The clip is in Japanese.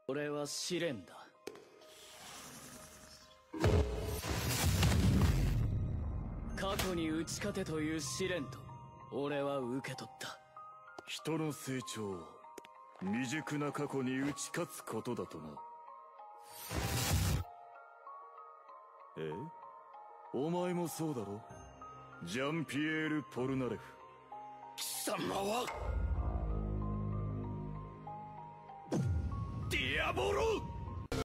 俺は試練だ。過去に打ち勝てという試練と俺は受け取った。 人の成長は未熟な過去に打ち勝つことだとな。お前もそうだろ、ジャンピエール・ポルナレフ。 貴様はディアボロ！